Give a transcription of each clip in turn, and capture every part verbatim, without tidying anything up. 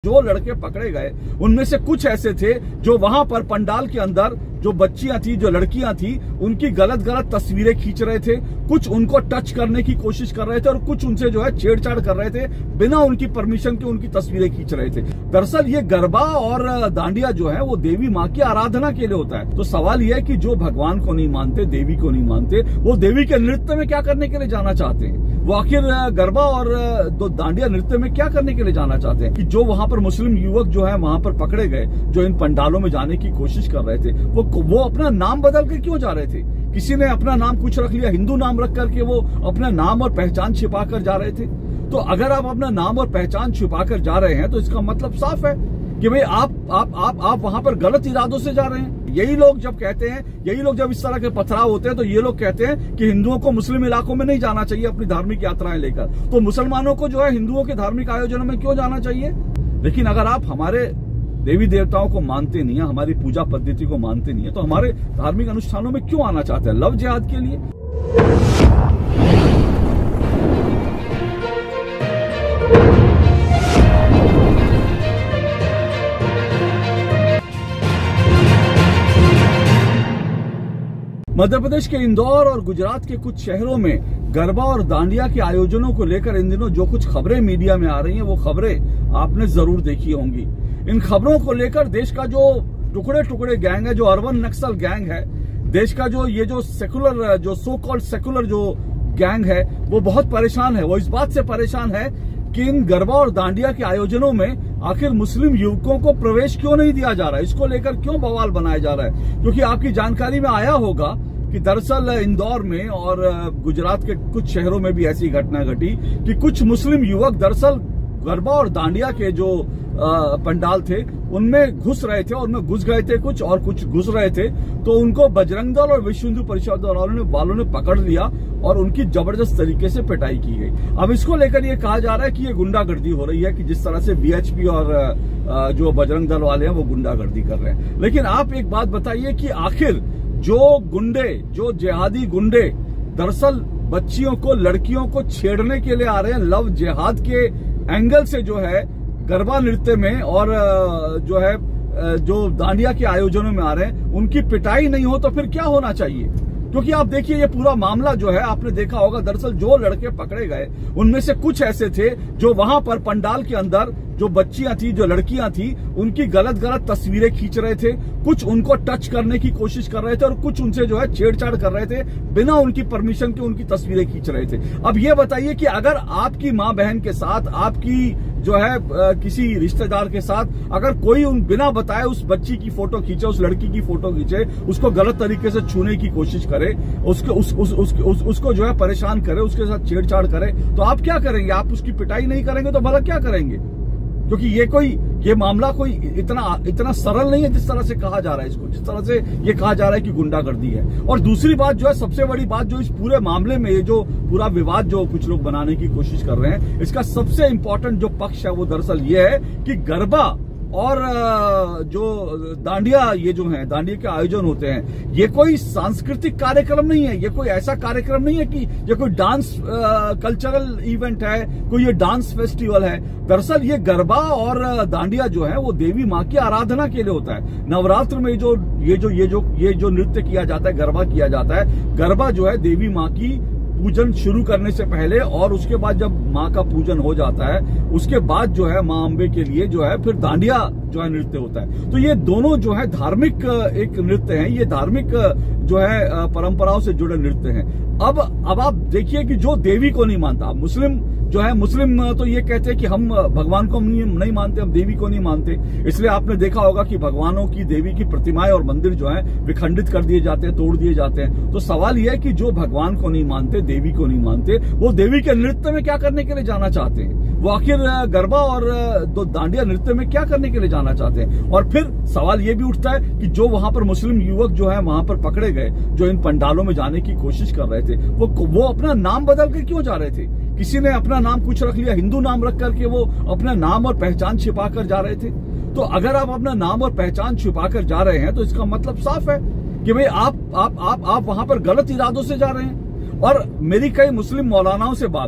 जो लड़के पकड़े गए उनमें से कुछ ऐसे थे जो वहां पर पंडाल के अंदर जो बच्चियां थी, जो लड़कियां थी, उनकी गलत गलत तस्वीरें खींच रहे थे। कुछ उनको टच करने की कोशिश कर रहे थे और कुछ उनसे जो है छेड़छाड़ कर रहे थे, बिना उनकी परमिशन के उनकी तस्वीरें खींच रहे थे। दरअसल ये गरबा और दांडिया जो है वो देवी माँ की आराधना के लिए होता है। तो सवाल यह है कि जो भगवान को नहीं मानते, देवी को नहीं मानते, वो देवी के नृत्य में क्या करने के लिए जाना चाहते हैं? वो आखिर गरबा और दो दांडिया नृत्य में क्या करने के लिए जाना चाहते हैं? कि जो वहां पर मुस्लिम युवक जो है वहां पर पकड़े गए, जो इन पंडालों में जाने की कोशिश कर रहे थे, वो वो अपना नाम बदल के क्यों जा रहे थे? किसी ने अपना नाम कुछ रख लिया, हिंदू नाम रख करके वो अपना नाम और पहचान छिपा कर जा रहे थे। तो अगर आप अपना नाम और पहचान छिपा कर जा रहे हैं तो इसका मतलब साफ है कि भाई आप आप आप आप वहां पर गलत इरादों से जा रहे हैं। यही लोग जब कहते हैं, यही लोग जब इस तरह के पथराव होते हैं तो ये लोग कहते हैं कि हिंदुओं को मुस्लिम इलाकों में नहीं जाना चाहिए अपनी धार्मिक यात्राएं लेकर, तो मुसलमानों को जो है हिंदुओं के धार्मिक आयोजनों में क्यों जाना चाहिए? लेकिन अगर आप हमारे देवी देवताओं को मानते नहीं है, हमारी पूजा पद्धति को मानते नहीं है, तो हमारे धार्मिक अनुष्ठानों में क्यों आना चाहते हैं? लव जिहाद के लिए? मध्य प्रदेश के इंदौर और गुजरात के कुछ शहरों में गरबा और दांडिया के आयोजनों को लेकर इन दिनों जो कुछ खबरें मीडिया में आ रही हैं, वो खबरें आपने जरूर देखी होंगी। इन खबरों को लेकर देश का जो टुकड़े टुकड़े गैंग है, जो अर्बन नक्सल गैंग है, देश का जो ये जो सेकुलर, जो सो कॉल्ड सेकुलर जो गैंग है, वो बहुत परेशान है। वो इस बात से परेशान है कि इन गरबा और दांडिया के आयोजनों में आखिर मुस्लिम युवकों को प्रवेश क्यों नहीं दिया जा रहा है, इसको लेकर क्यों बवाल बनाया जा रहा है। क्योंकि आपकी जानकारी में आया होगा कि दरअसल इंदौर में और गुजरात के कुछ शहरों में भी ऐसी घटना घटी कि कुछ मुस्लिम युवक दरअसल गरबा और दांडिया के जो पंडाल थे उनमें घुस रहे थे, और उनमें घुस गए थे कुछ और कुछ घुस रहे थे, तो उनको बजरंग दल और विश्व हिंदू परिषद वालों ने वालों ने पकड़ लिया और उनकी जबरदस्त तरीके से पिटाई की गई। अब इसको लेकर ये कहा जा रहा है कि ये गुंडागर्दी हो रही है, कि जिस तरह से वीएचपी और जो बजरंग दल वाले हैं वो गुंडागर्दी कर रहे हैं। लेकिन आप एक बात बताइए कि आखिर जो गुंडे, जो जिहादी गुंडे दरअसल बच्चियों को, लड़कियों को छेड़ने के लिए आ रहे हैं, लव जिहाद के एंगल से जो है गरबा नृत्य में और जो है जो दांडिया के आयोजनों में आ रहे हैं, उनकी पिटाई नहीं हो तो फिर क्या होना चाहिए? क्योंकि आप देखिए ये पूरा मामला जो है, आपने देखा होगा, दरअसल जो लड़के पकड़े गए उनमें से कुछ ऐसे थे जो वहां पर पंडाल के अंदर जो बच्चियां थी, जो लड़कियां थी, उनकी गलत गलत तस्वीरें खींच रहे थे। कुछ उनको टच करने की कोशिश कर रहे थे और कुछ उनसे जो है छेड़छाड़ कर रहे थे, बिना उनकी परमिशन के उनकी तस्वीरें खींच रहे थे। अब ये बताइए कि अगर आपकी माँ बहन के साथ, आपकी जो है किसी रिश्तेदार के साथ अगर कोई उन बिना बताए उस बच्ची की फोटो खींचे, उस लड़की की फोटो खींचे, उसको गलत तरीके से छूने की कोशिश करे, उसको उस, उस, उस, उस, उसको जो है परेशान करे, उसके साथ छेड़छाड़ करे, तो आप क्या करेंगे? आप उसकी पिटाई नहीं करेंगे तो भला क्या करेंगे? क्योंकि ये कोई ये मामला कोई इतना इतना सरल नहीं है जिस तरह से कहा जा रहा है, इसको जिस तरह से ये कहा जा रहा है कि गुंडागर्दी है। और दूसरी बात जो है, सबसे बड़ी बात जो इस पूरे मामले में, ये जो पूरा विवाद जो कुछ लोग बनाने की कोशिश कर रहे हैं, इसका सबसे इंपॉर्टेंट जो पक्ष है वो दरअसल ये है कि गरबा और जो दांडिया, ये जो है दांडिया के आयोजन होते हैं, ये कोई सांस्कृतिक कार्यक्रम नहीं है, ये कोई ऐसा कार्यक्रम नहीं है कि ये कोई डांस कल्चरल इवेंट है, कोई ये डांस फेस्टिवल है। दरअसल ये गरबा और दांडिया जो है वो देवी माँ की आराधना के लिए होता है। नवरात्र में जो ये जो ये जो ये जो नृत्य किया जाता है, गरबा किया जाता है, गरबा जो है देवी माँ की पूजन शुरू करने से पहले और उसके बाद जब माँ का पूजन हो जाता है, उसके बाद जो है माँ अम्बे के लिए जो है फिर दांडिया जो है नृत्य होता है। तो ये दोनों जो है धार्मिक एक नृत्य हैं, ये धार्मिक जो है परंपराओं से जुड़े नृत्य हैं। अब अब आप देखिए कि जो देवी को नहीं मानता, मुस्लिम जो है, मुस्लिम तो ये कहते हैं कि हम भगवान को नहीं मानते, हम देवी को नहीं मानते, इसलिए आपने देखा होगा कि भगवानों की, देवी की प्रतिमाएं और मंदिर जो है विखंडित कर दिए जाते हैं, तोड़ दिए जाते हैं। तो सवाल यह है कि जो भगवान को नहीं मानते, देवी को नहीं मानते, वो देवी के नृत्य में क्या करने के लिए जाना चाहते हैं? वो आखिर गरबा और दो दांडिया नृत्य में क्या करने के लिए जाना चाहते हैं? और फिर सवाल ये भी उठता है कि जो वहां पर मुस्लिम युवक जो है वहां पर पकड़े गए, जो इन पंडालों में जाने की कोशिश कर रहे थे, वो वो अपना नाम बदल के क्यों जा रहे थे? किसी ने अपना नाम कुछ रख लिया, हिंदू नाम रख करके वो अपना नाम और पहचान छिपा कर जा रहे थे। तो अगर आप अपना नाम और पहचान छिपा कर जा रहे हैं तो इसका मतलब साफ है कि भाई आप आप आप आप वहां पर गलत इरादों से जा रहे हैं। और मेरी कई मुस्लिम मौलानाओं से बात हुई,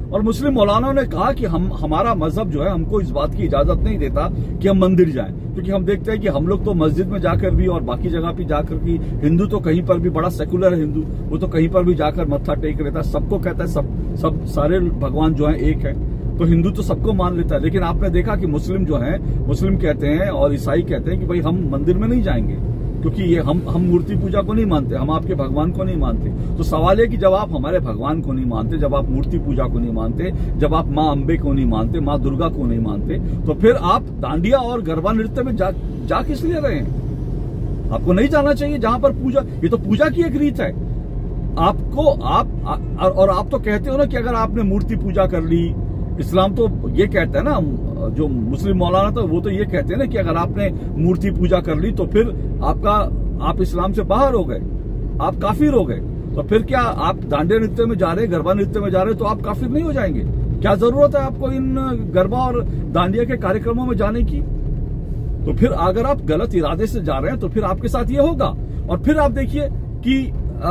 और मुस्लिम मौलाना ने कहा कि हम हमारा मजहब जो है हमको इस बात की इजाजत नहीं देता कि हम मंदिर जाएं, क्योंकि हम देखते हैं कि हम लोग तो मस्जिद में जाकर भी और बाकी जगह पे जाकर भी, हिंदू तो कहीं पर भी बड़ा सेकुलर है हिंदू, वो तो कहीं पर भी जाकर मत्था टेक लेता है, सबको कहता है सब सब सारे भगवान जो है एक है, तो हिंदू तो सबको मान लेता है। लेकिन आपने देखा कि मुस्लिम जो है, मुस्लिम कहते हैं और ईसाई कहते हैं कि भाई हम मंदिर में नहीं जाएंगे, क्योंकि ये हम हम मूर्ति पूजा को नहीं मानते, हम आपके भगवान को नहीं मानते। तो सवाल है कि जब आप हमारे भगवान को नहीं मानते, जब आप मूर्ति पूजा को नहीं मानते, जब आप माँ अम्बे को नहीं मानते, माँ दुर्गा को नहीं मानते, तो फिर आप दांडिया और गरबा नृत्य में जा, जा किस लिए रहे हैं? आपको नहीं जाना चाहिए जहां पर पूजा, ये तो पूजा की एक रीत है। आपको आप आ, और आप तो कहते हो ना कि अगर आपने मूर्ति पूजा कर ली, इस्लाम तो ये कहता है ना, जो मुस्लिम मौलाना तो वो तो ये कहते हैं ना कि अगर आपने मूर्ति पूजा कर ली तो फिर आपका आप इस्लाम से बाहर हो गए, आप काफिर हो गए। तो फिर क्या आप दांडिया नृत्य में जा रहे हैं, गरबा नृत्य में जा रहे हैं, तो आप काफिर नहीं हो जाएंगे? क्या जरूरत है आपको इन गरबा और दांडिया के कार्यक्रमों में जाने की? तो फिर अगर आप गलत इरादे से जा रहे हैं तो फिर आपके साथ ये होगा। और फिर आप देखिए कि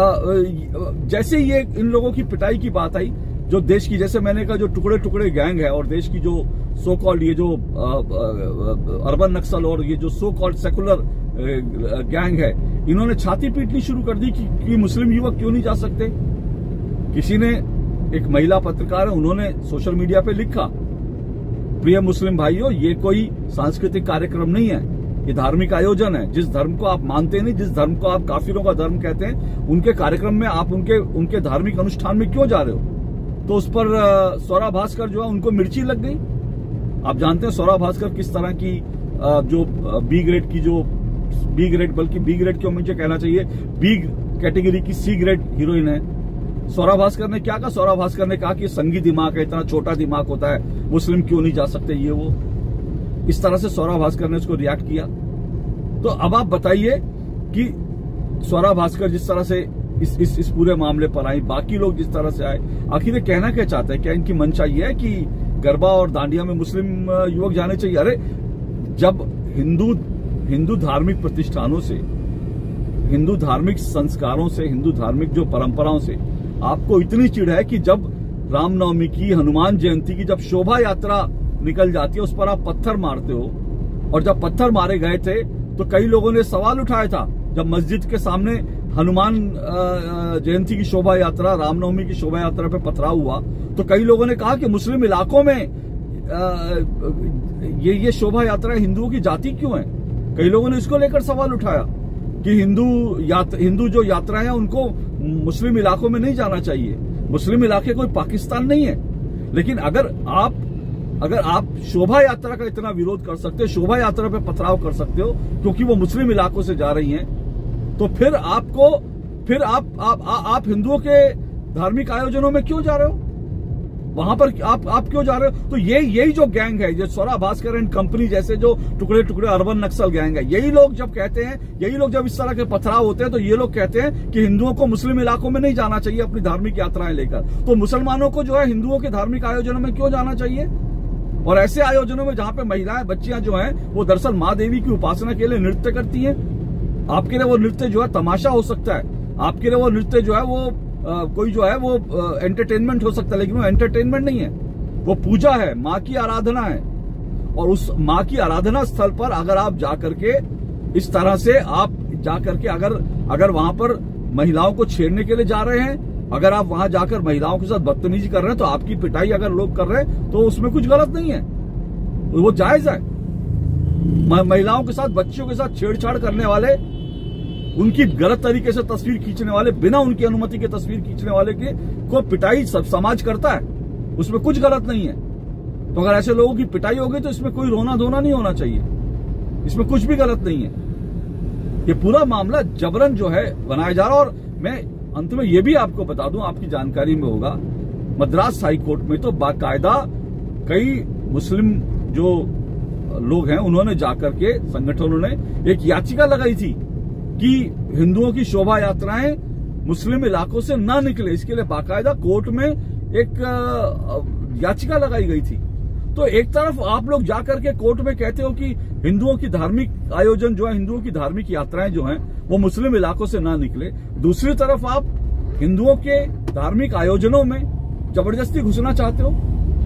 जैसे ये इन लोगों की पिटाई की बात आई, जो देश की, जैसे मैंने कहा, जो टुकड़े टुकड़े गैंग है और देश की जो सो कॉल्ड ये जो अर्बन नक्सल और ये जो सो कॉल्ड सेकुलर गैंग है, इन्होंने छाती पीटनी शुरू कर दी कि, कि मुस्लिम युवक क्यों नहीं जा सकते। किसी ने, एक महिला पत्रकार है, उन्होंने सोशल मीडिया पे लिखा, प्रिय मुस्लिम भाइयों, ये कोई सांस्कृतिक कार्यक्रम नहीं है, ये धार्मिक आयोजन है। जिस धर्म को आप मानते नहीं, जिस धर्म को आप काफिरों का धर्म कहते हैं, उनके कार्यक्रम में आप उनके उनके धार्मिक अनुष्ठान में क्यों जा रहे हो? तो उस पर सौरा भास्कर जो है उनको मिर्ची लग गई। आप जानते हैं सौरा भास्कर किस तरह की जो बी ग्रेड की, जो बी ग्रेड, बल्कि बी ग्रेड क्यों मुझे कहना चाहिए, बी कैटेगरी की सी ग्रेड हीरोइन है। सौरा भास्कर ने क्या कहा? सौरा भास्कर ने कहा कि संगी दिमाग है, इतना छोटा दिमाग होता है, मुस्लिम क्यों नहीं जा सकते, ये वो। इस तरह से सौरा भास्कर ने उसको रिएक्ट किया। तो अब आप बताइए कि सौरा भास्कर जिस तरह से इस इस इस पूरे मामले पर आई, बाकी लोग जिस तरह से आए, आखिर ये कहना क्या चाहते हैं? क्या इनकी मंशा ये है कि गरबा और दांडिया में मुस्लिम युवक जाने चाहिए? अरे जब हिंदू हिंदू धार्मिक प्रतिष्ठानों से, हिंदू धार्मिक संस्कारों से, हिंदू धार्मिक जो परंपराओं से आपको इतनी चिढ़ है कि जब रामनवमी की, हनुमान जयंती की जब शोभा यात्रा निकल जाती है, उस पर आप पत्थर मारते हो। और जब पत्थर मारे गए थे तो कई लोगों ने सवाल उठाया था, जब मस्जिद के सामने हनुमान जयंती की शोभा यात्रा, रामनवमी की शोभा यात्रा पे पथराव हुआ, तो कई लोगों ने कहा कि मुस्लिम इलाकों में ये ये शोभा यात्रा हिंदुओं की जाति क्यों है? कई लोगों ने इसको लेकर सवाल उठाया कि हिंदू यात्रा, हिंदू जो यात्राएं हैं उनको मुस्लिम इलाकों में नहीं जाना चाहिए। मुस्लिम इलाके कोई पाकिस्तान नहीं है। लेकिन अगर आप अगर आप शोभा यात्रा का इतना विरोध कर सकते हो, शोभा यात्रा पे पथराव कर सकते हो क्योंकि वो मुस्लिम इलाकों से जा रही हैं, तो फिर आपको फिर आप आप आ, आप हिंदुओं के धार्मिक आयोजनों में क्यों जा रहे हो? वहां पर आप आप क्यों जा रहे हो? तो ये यही जो गैंग है, जो सौरा भास्कर एंड कंपनी जैसे जो टुकड़े टुकड़े अर्बन नक्सल गैंग है, यही लोग जब कहते हैं, यही लोग जब इस तरह के पथराव होते हैं, तो ये लोग कहते हैं कि हिंदुओं को मुस्लिम इलाकों में नहीं जाना चाहिए अपनी धार्मिक यात्राएं लेकर। तो मुसलमानों को जो है हिंदुओं के धार्मिक आयोजनों में क्यों जाना चाहिए? और ऐसे आयोजनों में जहां पे महिलाएं, बच्चियां जो हैं वो दरअसल माँ देवी की उपासना के लिए नृत्य करती हैं। आपके लिए वो नृत्य जो है तमाशा हो सकता है, आपके लिए वो नृत्य जो है वो आ, कोई जो है वो एंटरटेनमेंट हो सकता है, लेकिन वो एंटरटेनमेंट नहीं है, वो पूजा है, माँ की आराधना है। और उस माँ की आराधना स्थल पर अगर आप जाकर के इस तरह से आप जाकर के अगर अगर वहां पर महिलाओं को छेड़ने के लिए जा रहे हैं, अगर आप वहां जाकर महिलाओं के साथ बदतमीजी कर रहे हैं, तो आपकी पिटाई अगर लोग कर रहे हैं तो उसमें कुछ गलत नहीं है, वो जायज है। महिलाओं के साथ, बच्चियों के साथ छेड़छाड़ करने वाले, उनकी गलत तरीके से तस्वीर खींचने वाले, बिना उनकी अनुमति के तस्वीर खींचने वाले के को पिटाई सब समाज करता है, उसमें कुछ गलत नहीं है। तो अगर ऐसे लोगों की पिटाई होगी तो इसमें कोई रोना धोना नहीं होना चाहिए, इसमें कुछ भी गलत नहीं है। ये पूरा मामला जबरन जो है बनाया जा रहा। और मैं अंत में ये भी आपको बता दूं, आपकी जानकारी में होगा, मद्रास हाई कोर्ट में तो बाकायदा कई मुस्लिम जो लोग हैं उन्होंने जाकर के, संगठनों ने एक याचिका लगाई थी कि हिंदुओं की शोभा यात्राएं मुस्लिम इलाकों से ना निकले, इसके लिए बाकायदा कोर्ट में एक याचिका लगाई गई थी। तो एक तरफ आप लोग जाकर के कोर्ट में कहते हो कि हिंदुओं की धार्मिक आयोजन जो है, हिंदुओं की धार्मिक यात्राएं जो हैं वो मुस्लिम इलाकों से ना निकले, दूसरी तरफ आप हिंदुओं के धार्मिक आयोजनों में जबरदस्ती घुसना चाहते हो।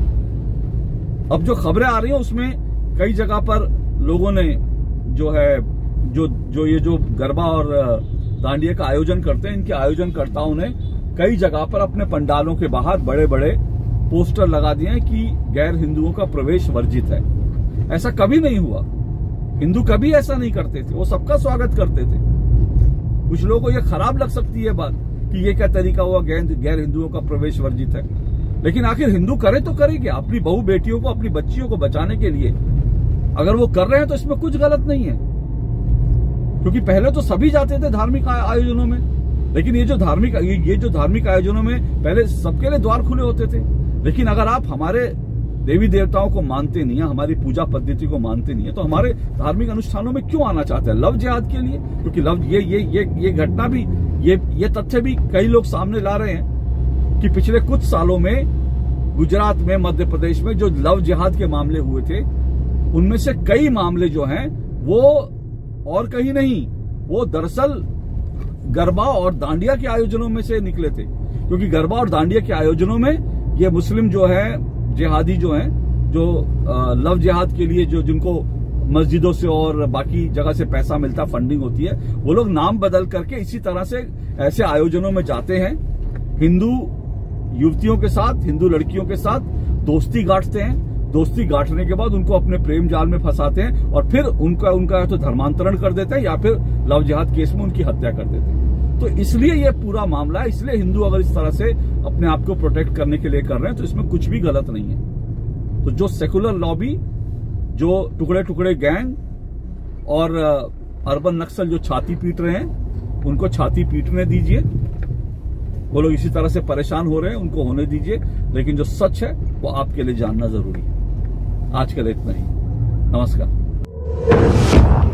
अब जो खबरें आ रही हैं उसमें कई जगह पर लोगों ने जो है जो जो ये जो गरबा और दांडिया का आयोजन करते हैं, इनके आयोजनकर्ताओं ने कई जगह पर अपने पंडालों के बाहर बड़े बड़े पोस्टर लगा दिए हैं कि गैर हिंदुओं का प्रवेश वर्जित है। ऐसा कभी नहीं हुआ, हिंदू कभी ऐसा नहीं करते थे, वो सबका स्वागत करते थे। कुछ लोगों को ये खराब लग सकती है बात कि ये क्या तरीका हुआ गैर हिंदुओं का प्रवेश वर्जित है, लेकिन आखिर हिंदू करे तो करे क्या? अपनी बहू बेटियों को, अपनी बच्चियों को बचाने के लिए अगर वो कर रहे हैं तो इसमें कुछ गलत नहीं है, क्योंकि पहले तो सभी जाते थे धार्मिक आयोजनों में, लेकिन ये जो धार्मिक ये जो धार्मिक आयोजनों में पहले सबके लिए द्वार खुले होते थे। लेकिन अगर आप हमारे देवी देवताओं को मानते नहीं है, हमारी पूजा पद्धति को मानते नहीं है, तो हमारे धार्मिक अनुष्ठानों में क्यों आना चाहते हैं? लव जिहाद के लिए? क्योंकि लव ये ये ये ये घटना भी, ये ये तथ्य भी कई लोग सामने ला रहे हैं कि पिछले कुछ सालों में गुजरात में, मध्य प्रदेश में जो लव जिहाद के मामले हुए थे, उनमें से कई मामले जो हैं वो और कहीं नहीं, वो दरअसल गरबा और दांडिया के आयोजनों में से निकले थे। क्योंकि गरबा और दांडिया के आयोजनों में ये मुस्लिम जो है जिहादी जो हैं, जो लव जिहाद के लिए जो जिनको मस्जिदों से और बाकी जगह से पैसा मिलता, फंडिंग होती है, वो लोग नाम बदल करके इसी तरह से ऐसे आयोजनों में जाते हैं, हिंदू युवतियों के साथ, हिंदू लड़कियों के साथ दोस्ती गांठते हैं। दोस्ती गांठने के बाद उनको अपने प्रेम जाल में फंसाते हैं और फिर उनका उनका तो धर्मांतरण कर देते हैं या फिर लव जिहाद केस में उनकी हत्या कर देते हैं। तो इसलिए ये पूरा मामला है। इसलिए हिंदू अगर इस तरह से अपने आप को प्रोटेक्ट करने के लिए कर रहे हैं तो इसमें कुछ भी गलत नहीं है। तो जो सेकुलर लॉबी, जो टुकड़े टुकड़े गैंग और अर्बन नक्सल जो छाती पीट रहे हैं, उनको छाती पीटने दीजिए। वो लोग इसी तरह से परेशान हो रहे हैं, उनको होने दीजिए। लेकिन जो सच है वो आपके लिए जानना जरूरी है। आज के लिए इतना ही। नमस्कार।